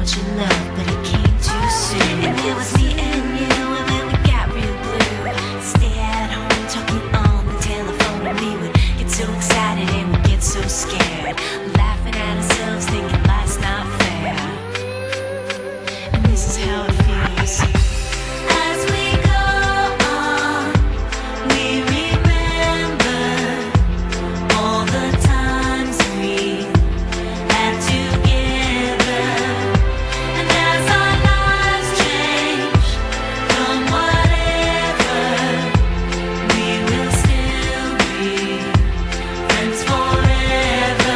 much in love, but it came too soon. And it was me and you, and then we got real blue. Stay at home talking on the telephone, and we would get so excited and we'd get so scared, laughing at ourselves, thinking life's not fair. And this is how it feels. As we go on, we remember all the times we had together. And as our lives change from whatever, we will still be friends forever.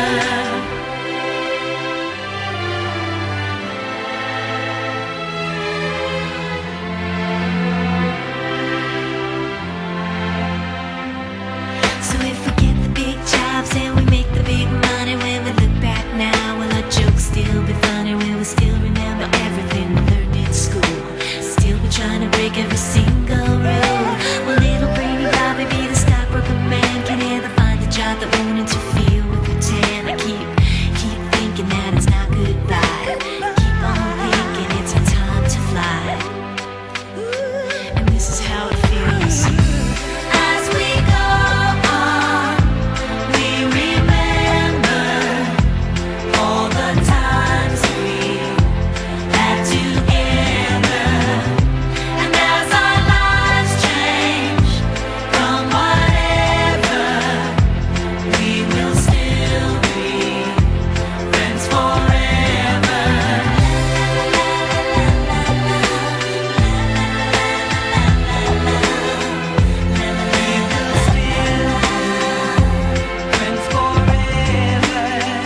So if we get the big jobs and we make the big money, when we look back now, will our jokes still be funny? Will we still remember everything we learned in school? Still be trying to break every single rule? Will little brainy Bobby be the stockbroker man? Can he ever find a job that won't interfere with routine? I keep thinking that it's not goodbye. Keep on thinking it's our time to fly. And this is how it feels. As we go on, we remember all the times we had together. And as our lives change from whatever, we will still be friends forever. Friends forever.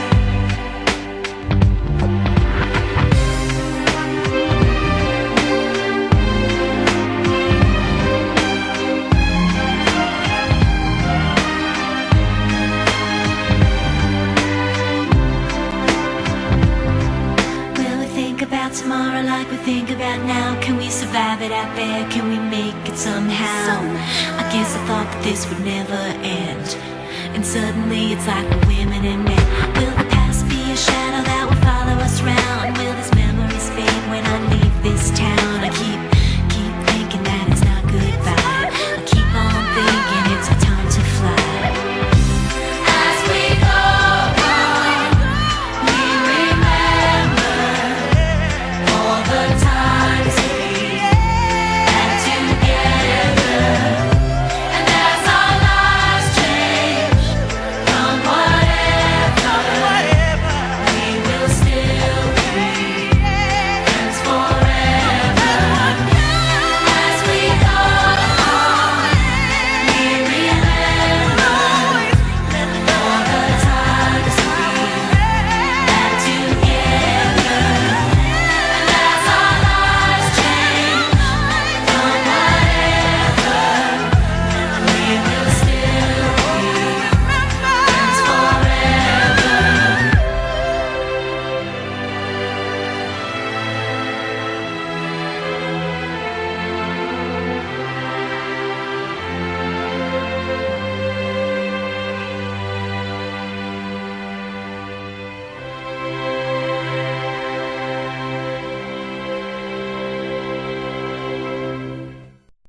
Will we think about tomorrow like we think about now? Can we survive it out there? Can we make it somehow? I guess I thought that this would never end, and suddenly it's like we're women and men. Will the past be a shadow that will follow us round?